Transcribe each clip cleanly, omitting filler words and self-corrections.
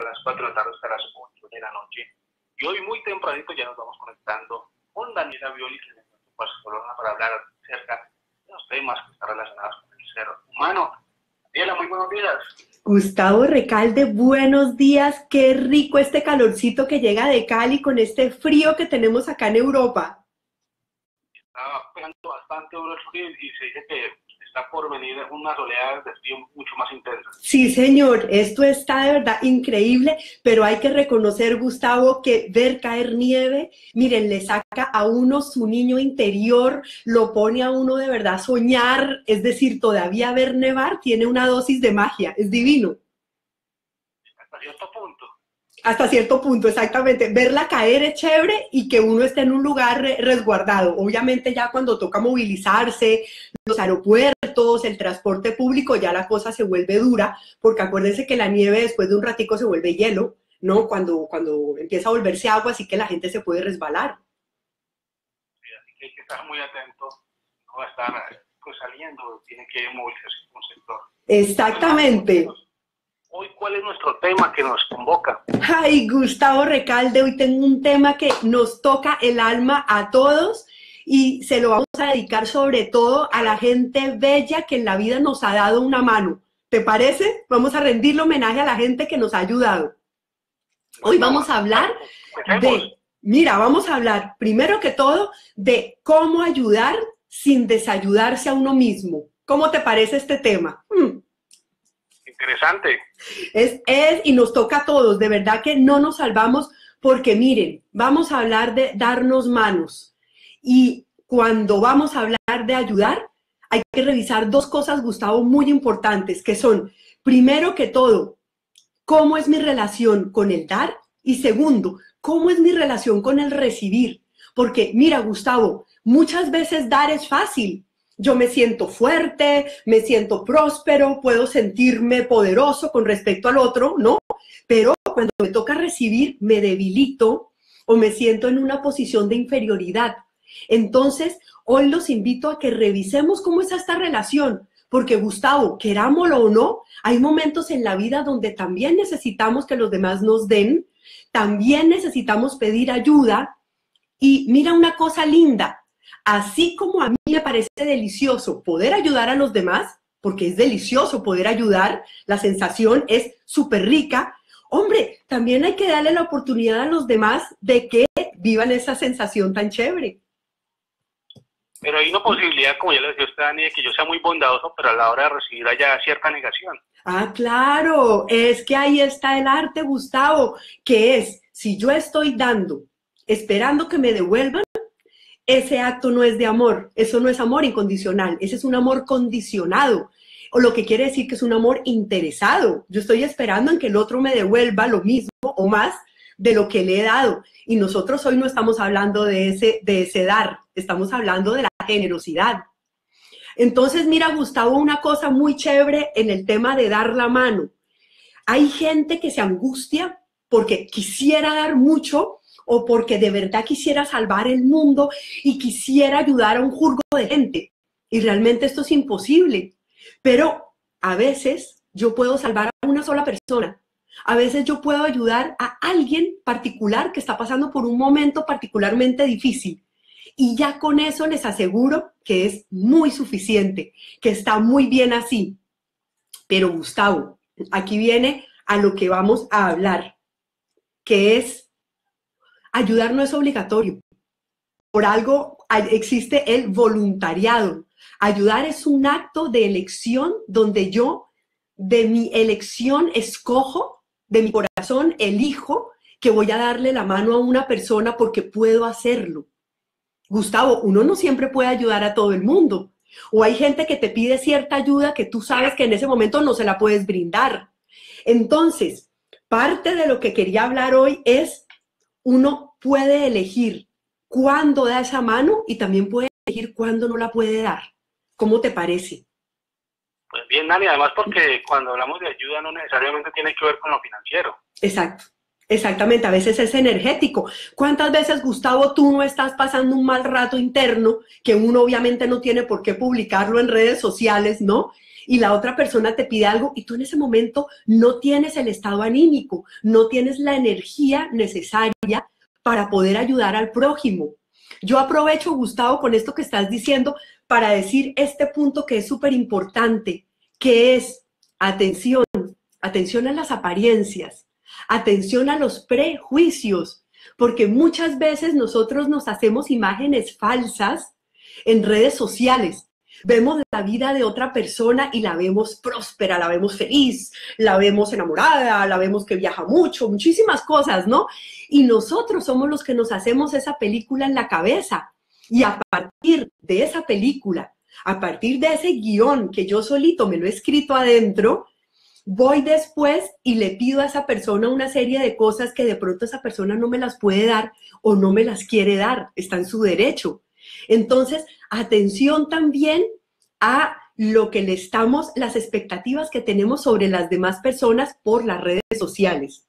a las 4 de la tarde hasta las 8 de la noche. Y hoy muy tempranito ya nos vamos conectando con Daniela Violi, que es nuestro Barcelona, para hablar acerca de los temas que están relacionados con el ser humano. Daniela, muy buenos días. Gustavo Recalde, buenos días. Qué rico este calorcito que llega de Cali con este frío que tenemos acá en Europa. Está pegando bastante duro el frío y se dice que está por venir unas oleadas de frío mucho más intensas. Sí, señor, esto está de verdad increíble, pero hay que reconocer, Gustavo, que ver caer nieve, miren, le saca a uno su niño interior, lo pone a uno de verdad a soñar, es decir, todavía ver nevar tiene una dosis de magia, es divino. Hasta cierto punto. Hasta cierto punto, exactamente. Verla caer es chévere y que uno esté en un lugar resguardado. Obviamente ya cuando toca movilizarse, los aeropuertos, el transporte público, ya la cosa se vuelve dura, porque acuérdense que la nieve después de un ratico se vuelve hielo, ¿no? Cuando empieza a volverse agua, así que la gente se puede resbalar. Sí, así que hay que estar muy atento, no va a estar pues, saliendo, tiene que movilizarse con un sector. Exactamente. Hoy, ¿cuál es nuestro tema que nos convoca? Ay, Gustavo Recalde, hoy tengo un tema que nos toca el alma a todos y se lo vamos a dedicar sobre todo a la gente bella que en la vida nos ha dado una mano. ¿Te parece? Vamos a rendirle homenaje a la gente que nos ha ayudado. Hoy vamos a hablar vamos a hablar primero que todo de cómo ayudar sin desayudarse a uno mismo. ¿Cómo te parece este tema? Interesante. Y nos toca a todos, de verdad que no nos salvamos porque miren, vamos a hablar de darnos manos y cuando vamos a hablar de ayudar hay que revisar dos cosas, Gustavo, muy importantes que son, primero que todo, cómo es mi relación con el dar y segundo, cómo es mi relación con el recibir, porque mira, Gustavo, muchas veces dar es fácil. Yo me siento fuerte, me siento próspero, puedo sentirme poderoso con respecto al otro, ¿no? Pero cuando me toca recibir, me debilito o me siento en una posición de inferioridad. Entonces, hoy los invito a que revisemos cómo es esta relación, porque Gustavo, querámoslo o no, hay momentos en la vida donde también necesitamos que los demás nos den, también necesitamos pedir ayuda y mira una cosa linda. Así como a mí me parece delicioso poder ayudar a los demás, porque es delicioso poder ayudar, la sensación es súper rica, hombre, también hay que darle la oportunidad a los demás de que vivan esa sensación tan chévere. Pero hay una posibilidad, como ya le decía usted, Dani, de que yo sea muy bondadoso, pero a la hora de recibir haya cierta negación. Ah, claro, es que ahí está el arte, Gustavo, que es, si yo estoy dando, esperando que me devuelvan, ese acto no es de amor, eso no es amor incondicional, ese es un amor condicionado, o lo que quiere decir que es un amor interesado. Yo estoy esperando en que el otro me devuelva lo mismo o más de lo que le he dado. Y nosotros hoy no estamos hablando de ese dar, estamos hablando de la generosidad. Entonces, mira, Gustavo, una cosa muy chévere en el tema de dar la mano. Hay gente que se angustia porque quisiera dar mucho, o porque de verdad quisiera salvar el mundo y quisiera ayudar a un jurgo de gente. Y realmente esto es imposible. Pero a veces yo puedo salvar a una sola persona. A veces yo puedo ayudar a alguien particular que está pasando por un momento particularmente difícil. Y ya con eso les aseguro que es muy suficiente, que está muy bien así. Pero Gustavo, aquí viene a lo que vamos a hablar, que es ayudar no es obligatorio. Por algo existe el voluntariado. Ayudar es un acto de elección donde yo, de mi elección, escojo, de mi corazón, elijo que voy a darle la mano a una persona porque puedo hacerlo. Gustavo, uno no siempre puede ayudar a todo el mundo. O hay gente que te pide cierta ayuda que tú sabes que en ese momento no se la puedes brindar. Entonces, parte de lo que quería hablar hoy es uno puede elegir cuándo da esa mano y también puede elegir cuándo no la puede dar. ¿Cómo te parece? Pues bien, Dani, además porque cuando hablamos de ayuda no necesariamente tiene que ver con lo financiero. Exacto, exactamente, a veces es energético. ¿Cuántas veces, Gustavo, tú no estás pasando un mal rato interno que uno obviamente no tiene por qué publicarlo en redes sociales, ¿no? y la otra persona te pide algo y tú en ese momento no tienes el estado anímico, no tienes la energía necesaria para poder ayudar al prójimo. Yo aprovecho, Gustavo, con esto que estás diciendo para decir este punto que es súper importante, que es atención, atención a las apariencias, atención a los prejuicios, porque muchas veces nosotros nos hacemos imágenes falsas en redes sociales. Vemos la vida de otra persona y la vemos próspera, la vemos feliz, la vemos enamorada, la vemos que viaja mucho, muchísimas cosas, ¿no? Y nosotros somos los que nos hacemos esa película en la cabeza. Y a partir de esa película, a partir de ese guión que yo solito me lo he escrito adentro, voy después y le pido a esa persona una serie de cosas que de pronto esa persona no me las puede dar o no me las quiere dar, está en su derecho. Entonces, atención también a lo que le estamos, las expectativas que tenemos sobre las demás personas por las redes sociales.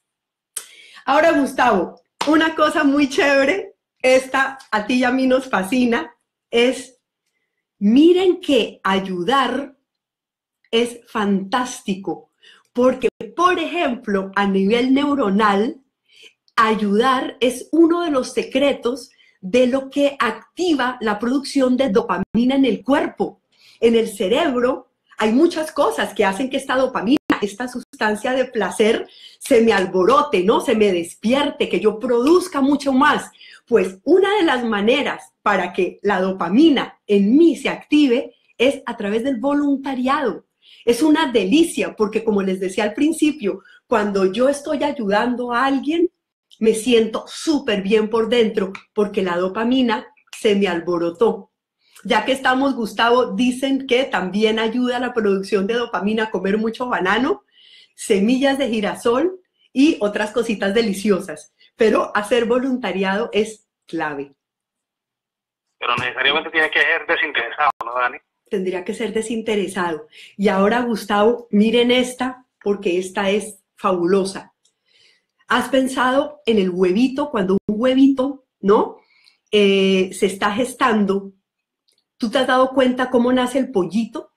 Ahora, Gustavo, una cosa muy chévere, esta a ti y a mí nos fascina, es, miren que ayudar es fantástico, porque, por ejemplo, a nivel neuronal, ayudar es uno de los secretos de lo que activa la producción de dopamina en el cuerpo. En el cerebro hay muchas cosas que hacen que esta dopamina, esta sustancia de placer, se me alborote, ¿no? Se me despierte, que yo produzca mucho más. Pues una de las maneras para que la dopamina en mí se active es a través del voluntariado. Es una delicia porque, como les decía al principio, cuando yo estoy ayudando a alguien, me siento súper bien por dentro porque la dopamina se me alborotó. Ya que estamos, Gustavo, dicen que también ayuda a la producción de dopamina comer mucho banano, semillas de girasol y otras cositas deliciosas. Pero hacer voluntariado es clave. Pero necesariamente tiene que ser desinteresado, ¿no, Dani? Tendría que ser desinteresado. Y ahora, Gustavo, miren esta, porque esta es fabulosa. ¿Has pensado en el huevito? Cuando un huevito, ¿no? Se está gestando, ¿tú te has dado cuenta cómo nace el pollito?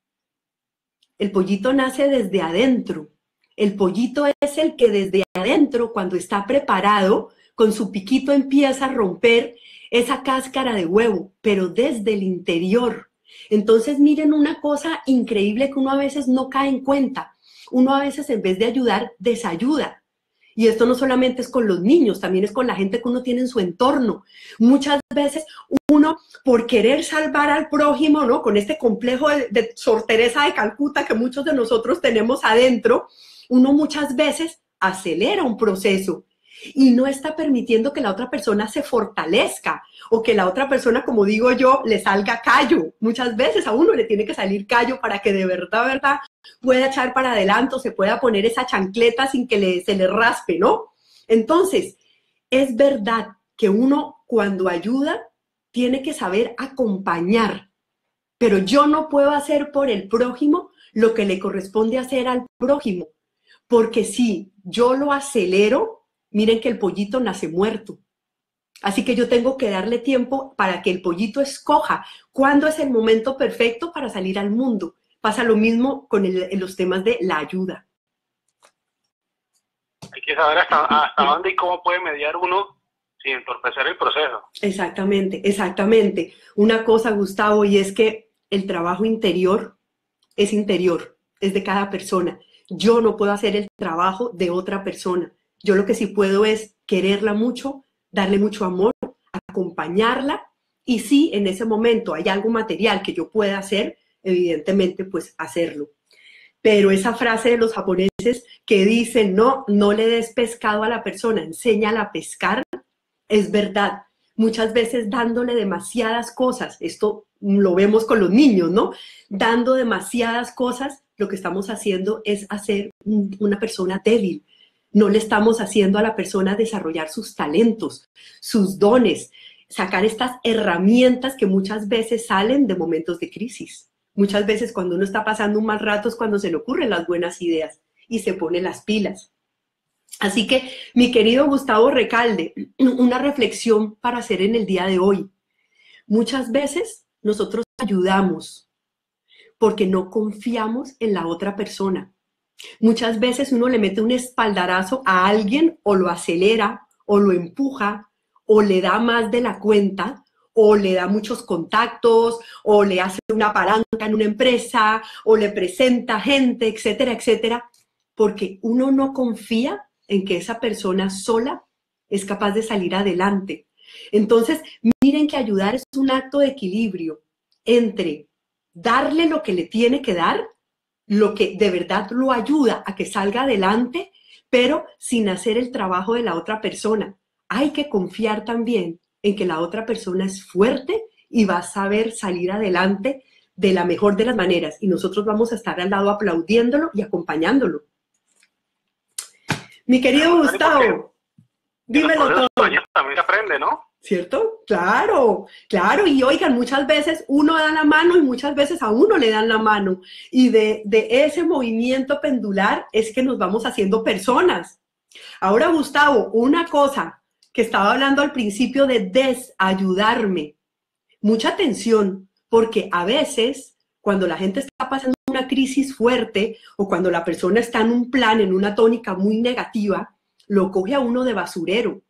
El pollito nace desde adentro. El pollito es el que desde adentro, cuando está preparado, con su piquito empieza a romper esa cáscara de huevo, pero desde el interior. Entonces, miren una cosa increíble que uno a veces no cae en cuenta. Uno a veces, en vez de ayudar, desayuda. Y esto no solamente es con los niños, también es con la gente que uno tiene en su entorno. Muchas veces uno, por querer salvar al prójimo, ¿no? Con este complejo de Sor Teresa de Calcuta que muchos de nosotros tenemos adentro, uno muchas veces acelera un proceso y no está permitiendo que la otra persona se fortalezca o que la otra persona, como digo yo, le salga callo. Muchas veces a uno le tiene que salir callo para que de verdad, pueda echar para adelante o se pueda poner esa chancleta sin que se le raspe, ¿no? Entonces, es verdad que uno cuando ayuda tiene que saber acompañar, pero yo no puedo hacer por el prójimo lo que le corresponde hacer al prójimo, porque si yo lo acelero, miren que el pollito nace muerto. Así que yo tengo que darle tiempo para que el pollito escoja cuándo es el momento perfecto para salir al mundo. Pasa lo mismo con los temas de la ayuda. Hay que saber hasta dónde y cómo puede mediar uno sin entorpecer el proceso. Exactamente, exactamente. Una cosa, Gustavo, y es que el trabajo interior, es de cada persona. Yo no puedo hacer el trabajo de otra persona. Yo lo que sí puedo es quererla mucho, darle mucho amor, acompañarla, y si en ese momento hay algo material que yo pueda hacer, evidentemente, pues hacerlo. Pero esa frase de los japoneses que dicen, no le des pescado a la persona, enséñala a pescar, es verdad. Muchas veces dándole demasiadas cosas, esto lo vemos con los niños, ¿no? Dando demasiadas cosas, lo que estamos haciendo es hacer una persona débil. No le estamos haciendo a la persona desarrollar sus talentos, sus dones, sacar estas herramientas que muchas veces salen de momentos de crisis. Muchas veces cuando uno está pasando un mal rato es cuando se le ocurren las buenas ideas y se pone las pilas. Así que, mi querido Gustavo Recalde, una reflexión para hacer en el día de hoy. Muchas veces nosotros ayudamos porque no confiamos en la otra persona. Muchas veces uno le mete un espaldarazo a alguien o lo acelera o lo empuja o le da más de la cuenta o le da muchos contactos o le hace una palanca en una empresa o le presenta gente, etcétera, etcétera, porque uno no confía en que esa persona sola es capaz de salir adelante. Entonces, miren que ayudar es un acto de equilibrio entre darle lo que le tiene que dar, lo que de verdad lo ayuda a que salga adelante, pero sin hacer el trabajo de la otra persona. Hay que confiar también en que la otra persona es fuerte y va a saber salir adelante de la mejor de las maneras. Y nosotros vamos a estar al lado aplaudiéndolo y acompañándolo. Mi querido Gustavo, dímelo todo. También se aprende, ¿no? ¿Cierto? Claro, claro. Y oigan, muchas veces uno da la mano y muchas veces a uno le dan la mano. Y de ese movimiento pendular es que nos vamos haciendo personas. Ahora, Gustavo, una cosa que estaba hablando al principio de desayudarme. Mucha atención, porque a veces cuando la gente está pasando una crisis fuerte o cuando la persona está en un plan, en una tónica muy negativa, lo coge a uno de basurero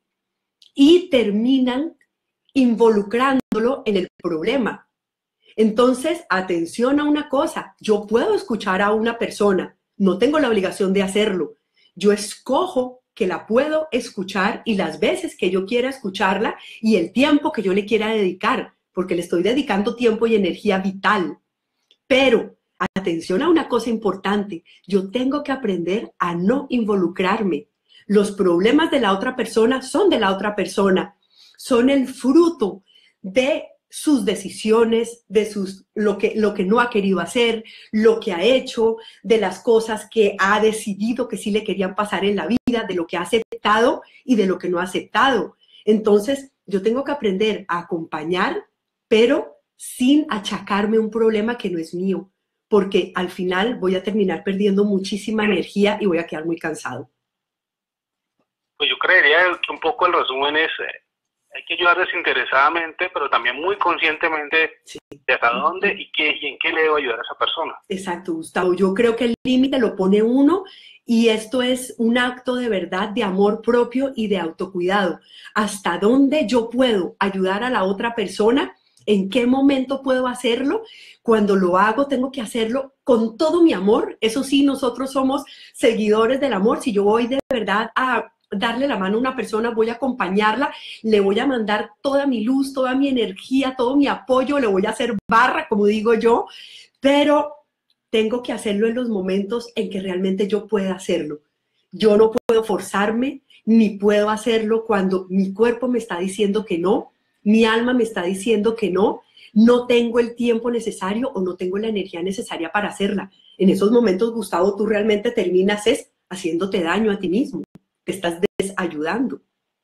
y terminan involucrándolo en el problema. Entonces, atención a una cosa, yo puedo escuchar a una persona, no tengo la obligación de hacerlo, yo escojo que la puedo escuchar y las veces que yo quiera escucharla y el tiempo que yo le quiera dedicar, porque le estoy dedicando tiempo y energía vital. Pero, atención a una cosa importante, yo tengo que aprender a no involucrarme. Los problemas de la otra persona son de la otra persona, son el fruto de sus decisiones, de lo que no ha querido hacer, lo que ha hecho, de las cosas que ha decidido que sí le querían pasar en la vida, de lo que ha aceptado y de lo que no ha aceptado. Entonces, yo tengo que aprender a acompañar, pero sin achacarme un problema que no es mío, porque al final voy a terminar perdiendo muchísima energía y voy a quedar muy cansado. Pues yo creería que un poco el resumen es, hay que ayudar desinteresadamente, pero también muy conscientemente Sí. de hasta dónde y en qué le debo ayudar a esa persona. Exacto, Gustavo. Yo creo que el límite lo pone uno y esto es un acto de verdad de amor propio y de autocuidado. ¿Hasta dónde yo puedo ayudar a la otra persona? ¿En qué momento puedo hacerlo? Cuando lo hago, tengo que hacerlo con todo mi amor. Eso sí, nosotros somos seguidores del amor. Si yo voy de verdad a darle la mano a una persona, voy a acompañarla, le voy a mandar toda mi luz, toda mi energía, todo mi apoyo, le voy a hacer barra, como digo yo, pero tengo que hacerlo en los momentos en que realmente yo pueda hacerlo. Yo no puedo forzarme, ni puedo hacerlo cuando mi cuerpo me está diciendo que no, mi alma me está diciendo que no, no tengo el tiempo necesario o no tengo la energía necesaria para hacerla. En esos momentos, Gustavo, tú realmente terminas haciéndote daño a ti mismo. Te estás desayudando.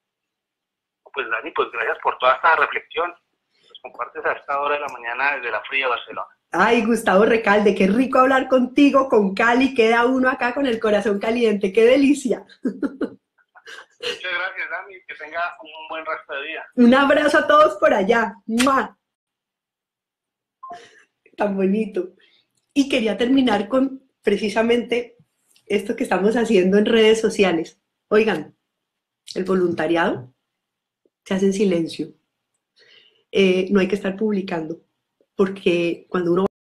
Pues Dani, pues gracias por toda esta reflexión. Nos compartes a esta hora de la mañana desde la fría Barcelona. Ay, Gustavo Recalde, qué rico hablar contigo, con Cali. Queda uno acá con el corazón caliente. ¡Qué delicia! Muchas gracias, Dani. Que tenga un buen resto de día. Un abrazo a todos por allá. ¡Mua! Tan bonito. Y quería terminar con precisamente esto que estamos haciendo en redes sociales. Oigan, el voluntariado se hace en silencio. No hay que estar publicando, porque cuando uno